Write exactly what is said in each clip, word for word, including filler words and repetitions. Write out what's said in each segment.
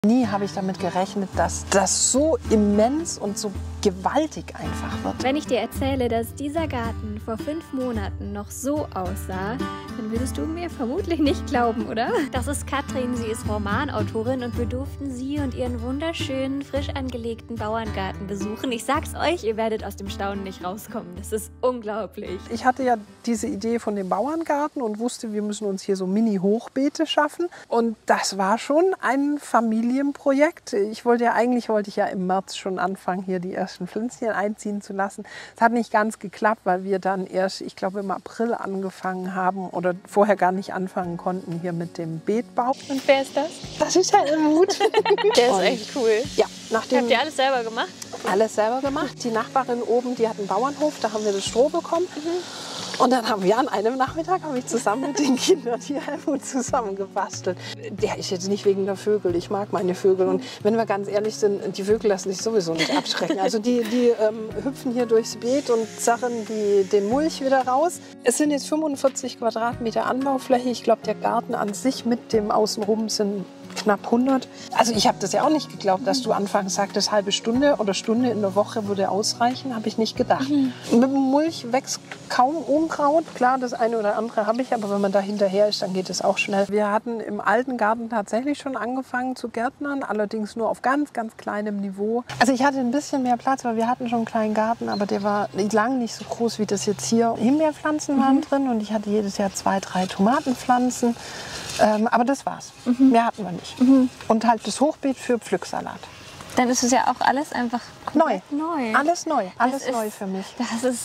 Nie habe ich damit gerechnet, dass das so immens und so gewaltig einfach wird. Wenn ich dir erzähle, dass dieser Garten vor fünf Monaten noch so aussah, dann würdest du mir vermutlich nicht glauben, oder? Das ist Katrin, sie ist Romanautorin und wir durften sie und ihren wunderschönen, frisch angelegten Bauerngarten besuchen. Ich sag's euch, ihr werdet aus dem Staunen nicht rauskommen. Das ist unglaublich. Ich hatte ja diese Idee von dem Bauerngarten und wusste, wir müssen uns hier so Mini-Hochbeete schaffen. Und das war schon ein Familienprojekt. Ich wollte ja eigentlich wollte ich ja im März schon anfangen, hier die ersten Pflänzchen einziehen zu lassen. Es hat nicht ganz geklappt, weil wir dann erst, ich glaube, im April angefangen haben oder vorher gar nicht anfangen konnten hier mit dem Beetbau. Und wer ist das? Das ist Herr Helmut. Der ist echt cool. Ja, nachdem Habt ihr alles selber gemacht? Alles selber gemacht. Die Nachbarin oben, die hat einen Bauernhof, da haben wir das Stroh bekommen. Mhm. Und dann haben wir an einem Nachmittag, habe ich zusammen mit den Kindern hier Helmut zusammen gebastelt. Der ist jetzt nicht wegen der Vögel, ich mag meine Vögel. Und wenn wir ganz ehrlich sind, die Vögel lassen sich sowieso nicht abschrecken. Also die, die ähm, hüpfen hier durchs Beet und zerren die, den Mulch wieder raus. Es sind jetzt fünfundvierzig Quadratmeter Anbaufläche. Ich glaube, der Garten an sich mit dem Außenrum sind knapp hundert. Also ich habe das ja auch nicht geglaubt, dass du anfangs sagtest, halbe Stunde oder Stunde in der Woche würde ausreichen, habe ich nicht gedacht. Mhm. Mit dem Mulch wächst kaum Unkraut. Klar, das eine oder andere habe ich, aber wenn man da hinterher ist, dann geht es auch schnell. Wir hatten im alten Garten tatsächlich schon angefangen zu gärtnern, allerdings nur auf ganz, ganz kleinem Niveau. Also ich hatte ein bisschen mehr Platz, weil wir hatten schon einen kleinen Garten, aber der war lang nicht so groß wie das jetzt hier. Himbeerpflanzen waren mhm. drin und ich hatte jedes Jahr zwei, drei Tomatenpflanzen. Ähm, aber das war's. Mhm. Mehr hatten wir nicht. Mhm. Und halt das Hochbeet für Pflücksalat. Dann ist es ja auch alles einfach neu. neu. Alles neu. Alles das neu ist, für mich. Das ist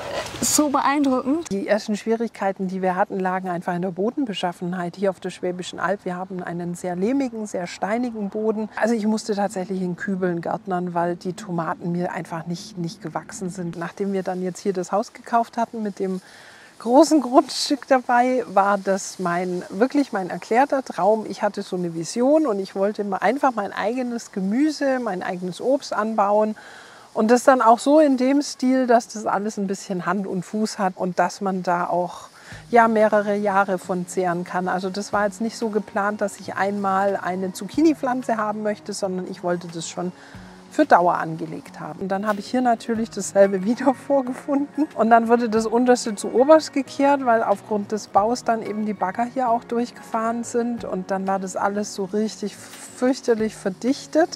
so beeindruckend. Die ersten Schwierigkeiten, die wir hatten, lagen einfach in der Bodenbeschaffenheit hier auf der Schwäbischen Alb. Wir haben einen sehr lehmigen, sehr steinigen Boden. Also ich musste tatsächlich in Kübeln gärtnern, weil die Tomaten mir einfach nicht, nicht gewachsen sind. Nachdem wir dann jetzt hier das Haus gekauft hatten mit dem großen Grundstück dabei, war das mein, wirklich mein erklärter Traum. Ich hatte so eine Vision und ich wollte mal einfach mein eigenes Gemüse, mein eigenes Obst anbauen und das dann auch so in dem Stil, dass das alles ein bisschen Hand und Fuß hat und dass man da auch ja, mehrere Jahre von zehren kann. Also das war jetzt nicht so geplant, dass ich einmal eine Zucchini-Pflanze haben möchte, sondern ich wollte das schon für Dauer angelegt haben. Und dann habe ich hier natürlich dasselbe wieder vorgefunden. Und dann wurde das unterste zu oberst gekehrt, weil aufgrund des Baus dann eben die Bagger hier auch durchgefahren sind. Und dann war das alles so richtig fürchterlich verdichtet.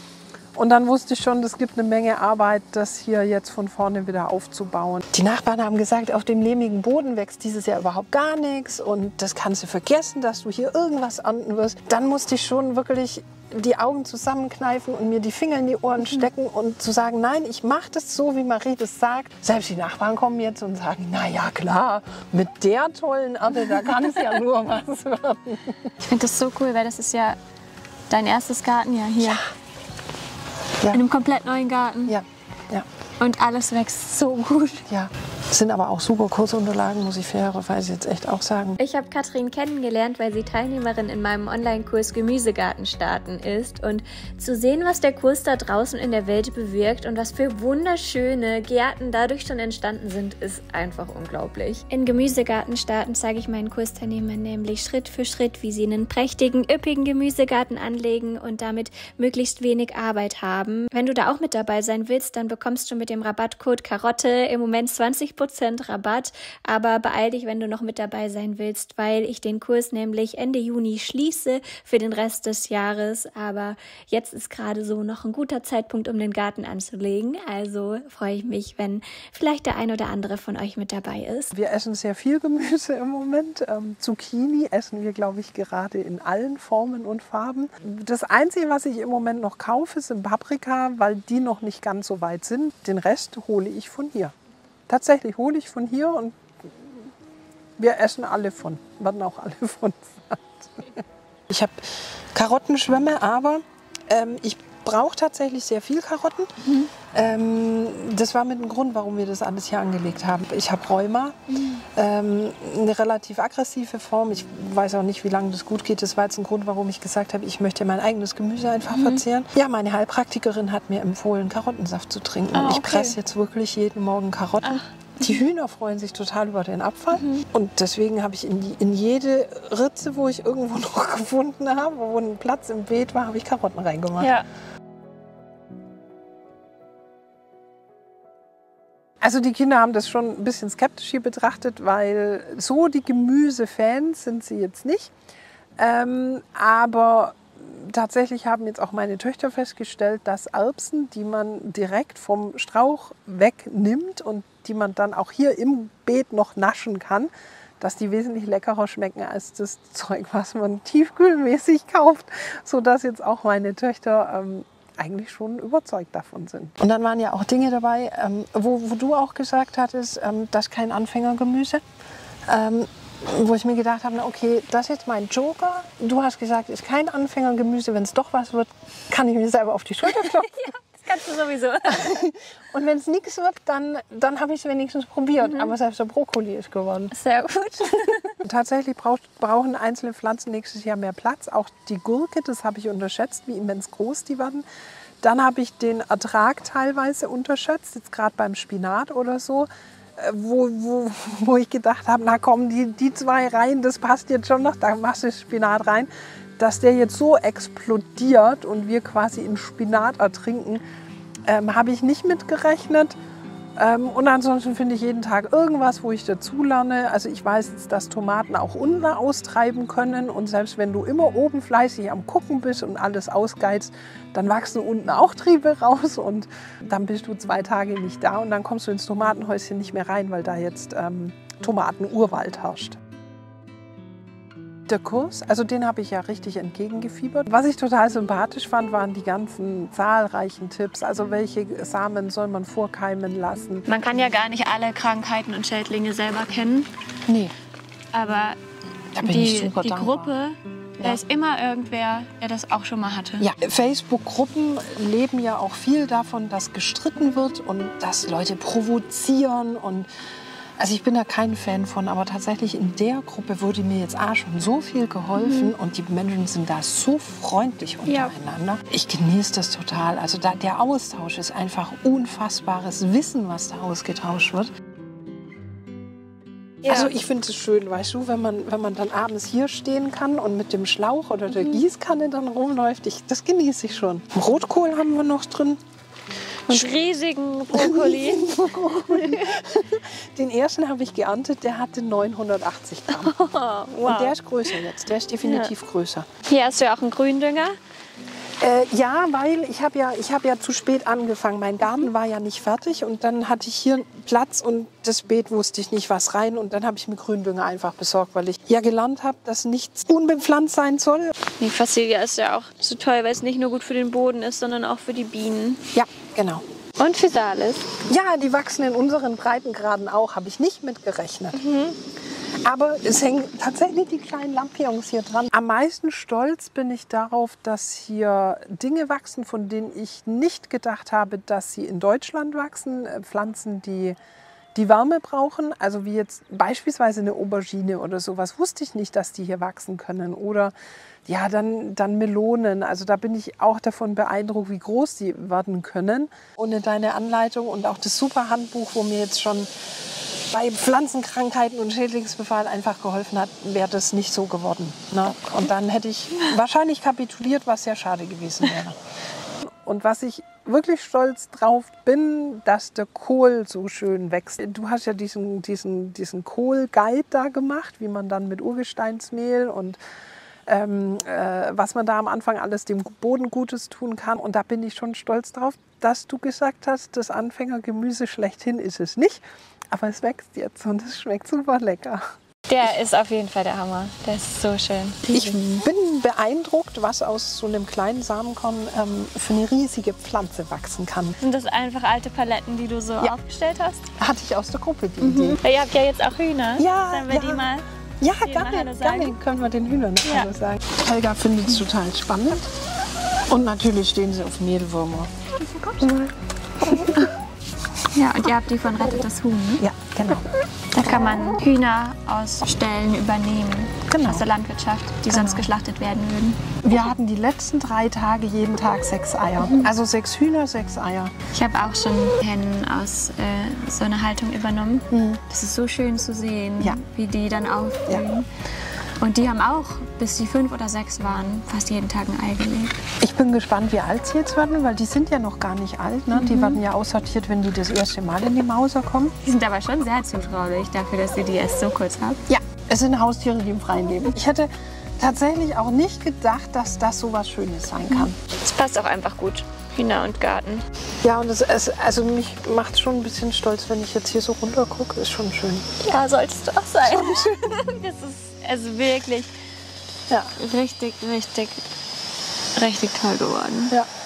Und dann wusste ich schon, es gibt eine Menge Arbeit, das hier jetzt von vorne wieder aufzubauen. Die Nachbarn haben gesagt, auf dem lehmigen Boden wächst dieses Jahr überhaupt gar nichts. Und das kannst du vergessen, dass du hier irgendwas ernten wirst. Dann musste ich schon wirklich die Augen zusammenkneifen und mir die Finger in die Ohren stecken und zu sagen, nein, ich mache das so, wie Marie das sagt. Selbst die Nachbarn kommen jetzt und sagen, na ja, klar, mit der tollen Ernte, da kann es ja nur was werden. Ich finde das so cool, weil das ist ja dein erstes Gartenjahr hier. Ja. Ja. In einem komplett neuen Garten. Ja, ja. Und alles wächst so gut. Ja. Das sind aber auch super Kursunterlagen, muss ich fairerweise jetzt echt auch sagen. Ich habe Katrin kennengelernt, weil sie Teilnehmerin in meinem Online-Kurs Gemüsegarten starten ist. Und zu sehen, was der Kurs da draußen in der Welt bewirkt und was für wunderschöne Gärten dadurch schon entstanden sind, ist einfach unglaublich. In Gemüsegarten starten zeige ich meinen Kursteilnehmern nämlich Schritt für Schritt, wie sie einen prächtigen, üppigen Gemüsegarten anlegen und damit möglichst wenig Arbeit haben. Wenn du da auch mit dabei sein willst, dann bekommst du mit dem Rabattcode Karotte im Moment zwanzig Prozent Rabatt, aber beeil dich, wenn du noch mit dabei sein willst, weil ich den Kurs nämlich Ende Juni schließe für den Rest des Jahres, aber jetzt ist gerade so noch ein guter Zeitpunkt, um den Garten anzulegen, also freue ich mich, wenn vielleicht der ein oder andere von euch mit dabei ist. Wir essen sehr viel Gemüse im Moment, ähm, Zucchini essen wir, glaube ich, gerade in allen Formen und Farben. Das Einzige, was ich im Moment noch kaufe, sind Paprika, weil die noch nicht ganz so weit sind. Den Rest hole ich von hier. Tatsächlich hole ich von hier und wir essen alle von, werden auch alle von satt. Ich habe Karottenschwämme, aber ähm, ich brauche tatsächlich sehr viel Karotten. Mhm. Ähm, das war mit dem Grund, warum wir das alles hier angelegt haben. Ich habe Rheuma, mhm. ähm, eine relativ aggressive Form. Ich weiß auch nicht, wie lange das gut geht. Das war jetzt ein Grund, warum ich gesagt habe, ich möchte mein eigenes Gemüse einfach mhm. verzehren. Ja, meine Heilpraktikerin hat mir empfohlen, Karottensaft zu trinken. Ah, okay. Ich presse jetzt wirklich jeden Morgen Karotten. Ach. Die Hühner freuen sich total über den Abfall. Mhm. Und deswegen habe ich in, die, in jede Ritze, wo ich irgendwo noch gefunden habe, wo ein Platz im Beet war, habe ich Karotten reingemacht. Ja. Also die Kinder haben das schon ein bisschen skeptisch hier betrachtet, weil so die Gemüsefans sind sie jetzt nicht. Ähm, aber tatsächlich haben jetzt auch meine Töchter festgestellt, dass Erbsen, die man direkt vom Strauch wegnimmt und die man dann auch hier im Beet noch naschen kann, dass die wesentlich leckerer schmecken als das Zeug, was man tiefkühlmäßig kauft, sodass jetzt auch meine Töchter ähm, eigentlich schon überzeugt davon sind. Und dann waren ja auch Dinge dabei, ähm, wo, wo du auch gesagt hattest, ähm, das ist kein Anfängergemüse. Ähm, wo ich mir gedacht habe, okay, das ist jetzt mein Joker. Du hast gesagt, ist kein Anfängergemüse. Wenn es doch was wird, kann ich mir selber auf die Schulter klopfen. Ja, das kannst du sowieso. Und wenn es nichts wird, dann, dann habe ich es wenigstens probiert. Mhm. Aber selbst der Brokkoli ist geworden. Sehr gut. Tatsächlich braucht, brauchen einzelne Pflanzen nächstes Jahr mehr Platz. Auch die Gurke, das habe ich unterschätzt, wie immens groß die werden. Dann habe ich den Ertrag teilweise unterschätzt, jetzt gerade beim Spinat oder so. Wo, wo, wo ich gedacht habe, na komm, die, die zwei Reihen, das passt jetzt schon noch, da machst du Spinat rein. Dass der jetzt so explodiert und wir quasi in Spinat ertrinken, ähm, habe ich nicht mitgerechnet. Ähm, und ansonsten finde ich jeden Tag irgendwas, wo ich dazu lerne. Also ich weiß jetzt, dass Tomaten auch unten austreiben können. Und selbst wenn du immer oben fleißig am Gucken bist und alles ausgeizt, dann wachsen unten auch Triebe raus. Und dann bist du zwei Tage nicht da. Und dann kommst du ins Tomatenhäuschen nicht mehr rein, weil da jetzt ähm, Tomatenurwald herrscht. Der Kurs, also den habe ich ja richtig entgegengefiebert. Was ich total sympathisch fand, waren die ganzen zahlreichen Tipps. Also welche Samen soll man vorkeimen lassen. Man kann ja gar nicht alle Krankheiten und Schädlinge selber kennen. Nee. Aber da bin die, ich super die dankbar. Gruppe, ja. Da ist immer irgendwer, der das auch schon mal hatte. Ja, Facebook-Gruppen leben ja auch viel davon, dass gestritten wird und dass Leute provozieren und also ich bin da kein Fan von, aber tatsächlich in der Gruppe wurde mir jetzt auch schon so viel geholfen mhm. und die Menschen sind da so freundlich untereinander. Ja. Ich genieße das total. Also da, der Austausch ist einfach unfassbares Wissen, was da ausgetauscht wird. Ja. Also ich finde es schön, weißt du, wenn man, wenn man dann abends hier stehen kann und mit dem Schlauch oder der mhm. Gießkanne dann rumläuft. Ich, das genieße ich schon. Rotkohl haben wir noch drin. Und riesigen Brokkoli. Den ersten habe ich geerntet, der hatte neunhundertachtzig Gramm. Oh, wow. Und der ist größer jetzt, der ist definitiv ja. größer. Hier hast du ja auch einen Gründünger. Äh, ja, weil ich habe ja, ich hab ja zu spät angefangen. Mein Garten war ja nicht fertig und dann hatte ich hier Platz und das Beet wusste ich nicht, was rein. Und dann habe ich mir Gründünger einfach besorgt, weil ich ja gelernt habe, dass nichts unbepflanzt sein soll. Die Phacelia ist ja auch so toll, weil es nicht nur gut für den Boden ist, sondern auch für die Bienen. Ja, genau. Und Physalis? Ja, die wachsen in unseren Breitengraden auch, habe ich nicht mitgerechnet. Mhm. Aber es hängen tatsächlich die kleinen Lampions hier dran. Am meisten stolz bin ich darauf, dass hier Dinge wachsen, von denen ich nicht gedacht habe, dass sie in Deutschland wachsen. Pflanzen, die die Wärme brauchen, also wie jetzt beispielsweise eine Aubergine oder sowas, wusste ich nicht, dass die hier wachsen können. Oder ja, dann, dann Melonen. Also da bin ich auch davon beeindruckt, wie groß die werden können. Ohne deine Anleitung und auch das super Handbuch, wo mir jetzt schon bei Pflanzenkrankheiten und Schädlingsbefall einfach geholfen hat, wäre das nicht so geworden. Ne? Und dann hätte ich wahrscheinlich kapituliert, was sehr schade gewesen wäre. Und was ich wirklich stolz drauf bin, dass der Kohl so schön wächst. Du hast ja diesen, diesen, diesen Kohl-Guide da gemacht, wie man dann mit Urgesteinsmehl und ähm, äh, was man da am Anfang alles dem Boden Gutes tun kann. Und da bin ich schon stolz drauf, dass du gesagt hast, das Anfängergemüse schlechthin ist es nicht. Aber es wächst jetzt und es schmeckt super lecker. Der ist auf jeden Fall der Hammer. Der ist so schön. Ich bin beeindruckt, was aus so einem kleinen Samenkorn ähm, für eine riesige Pflanze wachsen kann. Sind das einfach alte Paletten, die du so ja. aufgestellt hast? Hatte ich aus der Gruppe die mhm. Idee. Weil ihr habt ja jetzt auch Hühner. Ja, Sollen wir ja. die mal Ja, gerne, gerne können wir den Hühnern noch ja. sagen. Helga findet es total spannend. Und natürlich stehen sie auf Mehlwürmer. Ja, und ihr habt die von Rettet das Huhn, ne? Ja, genau. Da kann man Hühner aus Ställen übernehmen, Genau. aus der Landwirtschaft, die Genau. sonst geschlachtet werden würden. Wir hatten die letzten drei Tage jeden Tag sechs Eier. Also sechs Hühner, sechs Eier. Ich habe auch schon Hennen aus äh, so einer Haltung übernommen. Mhm. Das ist so schön zu sehen, Ja. wie die dann aufblühen. Ja. Und die haben auch, bis die fünf oder sechs waren, fast jeden Tag ein Ei gelegt. Ich bin gespannt, wie alt sie jetzt werden, weil die sind ja noch gar nicht alt. Ne? Die werden ja aussortiert, wenn die das erste Mal in die Mauser kommen. Die sind aber schon sehr zutraulich dafür, dass ihr die erst so kurz habt. Ja, es sind Haustiere, die im Freien leben. Ich hätte tatsächlich auch nicht gedacht, dass das so was Schönes sein kann. Es passt auch einfach gut. Hühner und Garten. Ja, und es, es, also mich macht schon ein bisschen stolz, wenn ich jetzt hier so runter gucke. Ist schon schön. Ja, solltest du auch sein. Das ist also wirklich Ja. richtig, richtig, richtig toll geworden. Ja.